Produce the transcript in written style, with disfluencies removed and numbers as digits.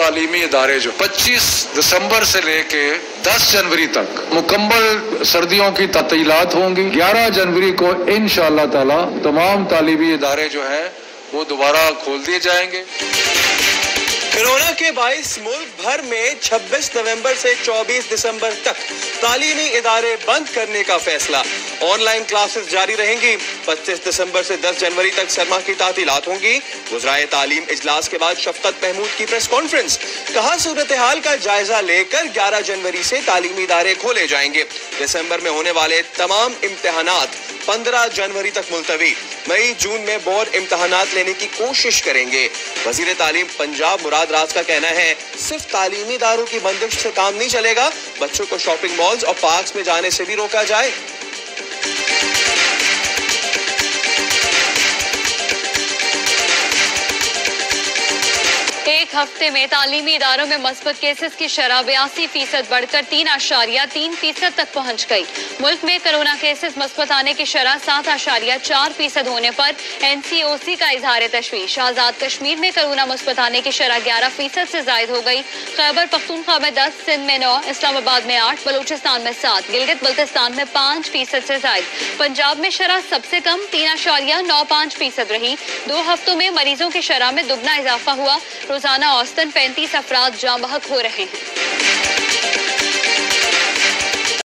तालीमी इदारे जो 25 दिसंबर से लेके 10 जनवरी तक मुकम्मल सर्दियों की तातीलात होंगी। 11 जनवरी को इंशाअल्लाह ताला तमाम तालीमी इदारे जो हैं वो दोबारा खोल दिए जाएंगे। कोरोना के बायस मुल्क भर में 26 नवंबर से 24 दिसंबर तक तालीमी इदारे बंद करने का फैसला। ऑनलाइन क्लासेस जारी रहेंगी। 25 दिसंबर से 10 जनवरी तक सरमा की तातीलात होंगी। वज़राए तालीम इजलास के बाद शफकत महमूद की प्रेस कॉन्फ्रेंस। कहा सूरत हाल का जायजा लेकर 11 जनवरी से तालीमी इदारे खोले जाएंगे। दिसंबर में होने वाले तमाम इम्तिहानात 15 जनवरी तक मुलतवी। मई जून में बोर्ड इम्तिहानात लेने की कोशिश करेंगे। वजीर तालीम पंजाब मुराद राज का कहना है सिर्फ तालीमी इदारों की बंदिश से काम नहीं चलेगा, बच्चों को शॉपिंग मॉल्स और पार्क्स में जाने से भी रोका जाए। एक हफ्ते में तालीमी इदारों में मस्बत केसेस की शरह 82% बढ़कर 3.3% तक पहुंच गई। मुल्क में कोरोना केसेस मस्बत आने की शरह 7.4% होने पर NCOC का इजहार तशवीश। आजाद कश्मीर में कोरोना मस्बत आने की शरह 11% से जायद हो गई। खैबर पख्तूनख्वा में 10, सिंध में 9, इस्लामाबाद में 8, बलूचिस्तान में 7, गिलगित बल्तिस्तान में 5% से जायद। पंजाब में शरह सबसे कम 3.95% रही। 2 हफ्तों में मरीजों की शरह में दुगना इजाफा हुआ। रोजाना औसतन 35 अफराद जाँ बहक हो रहे हैं।